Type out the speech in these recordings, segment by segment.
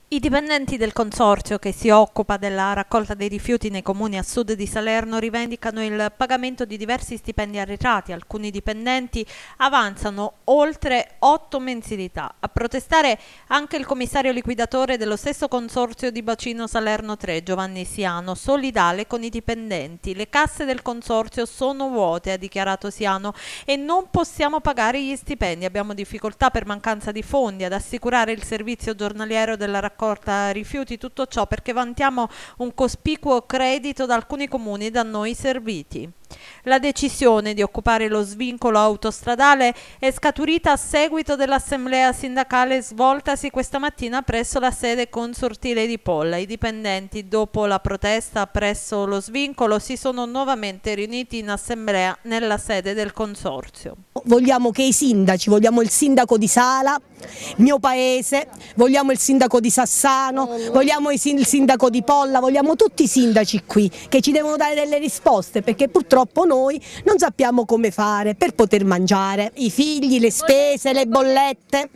I dipendenti del consorzio che si occupa della raccolta dei rifiuti nei comuni a sud di Salerno rivendicano il pagamento di diversi stipendi arretrati. Alcuni dipendenti avanzano oltre 8 mensilità. A protestare anche il commissario liquidatore dello stesso consorzio di bacino Salerno 3, Giovanni Siano, solidale con i dipendenti. Le casse del consorzio sono vuote, ha dichiarato Siano, e non possiamo pagare gli stipendi. Abbiamo difficoltà per mancanza di fondi ad assicurare il servizio giornaliero della raccolta rifiuti, tutto ciò perché vantiamo un cospicuo credito da alcuni comuni da noi serviti. La decisione di occupare lo svincolo autostradale è scaturita a seguito dell'assemblea sindacale svoltasi questa mattina presso la sede consortile di Polla. I dipendenti, dopo la protesta presso lo svincolo, si sono nuovamente riuniti in assemblea nella sede del consorzio. Vogliamo che i sindaci, vogliamo il sindaco di Sala, mio paese, vogliamo il sindaco di Sassano, vogliamo il sindaco di Polla, vogliamo tutti i sindaci qui che ci devono dare delle risposte, perché purtroppo noi non sappiamo come fare per poter mangiare, i figli, le spese, le bollette,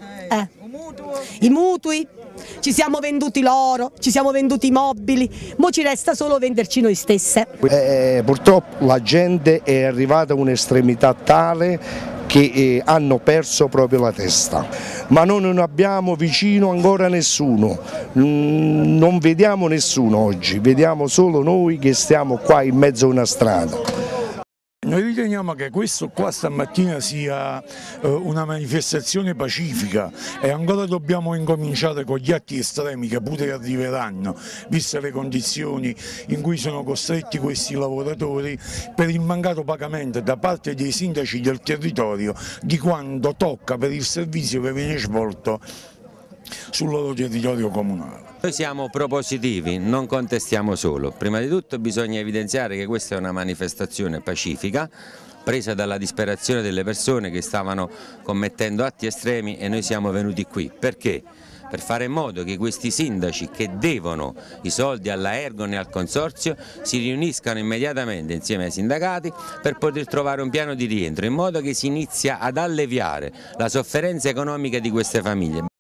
i mutui, ci siamo venduti l'oro, ci siamo venduti i mobili, mo ci resta solo venderci noi stesse. Purtroppo la gente è arrivata a un'estremità tale che hanno perso proprio la testa, ma noi non abbiamo vicino ancora nessuno, non vediamo nessuno oggi, vediamo solo noi che stiamo qua in mezzo a una strada. Noi riteniamo che questo qua stamattina sia una manifestazione pacifica e ancora dobbiamo incominciare con gli atti estremi che pure arriveranno, viste le condizioni in cui sono costretti questi lavoratori per il mancato pagamento da parte dei sindaci del territorio di quanto tocca per il servizio che viene svolto sul loro territorio comunale. Noi siamo propositivi, non contestiamo solo. Prima di tutto bisogna evidenziare che questa è una manifestazione pacifica, presa dalla disperazione delle persone che stavano commettendo atti estremi, e noi siamo venuti qui. Perché? Per fare in modo che questi sindaci che devono i soldi alla Ergon e al Consorzio si riuniscano immediatamente insieme ai sindacati per poter trovare un piano di rientro, in modo che si inizia ad alleviare la sofferenza economica di queste famiglie.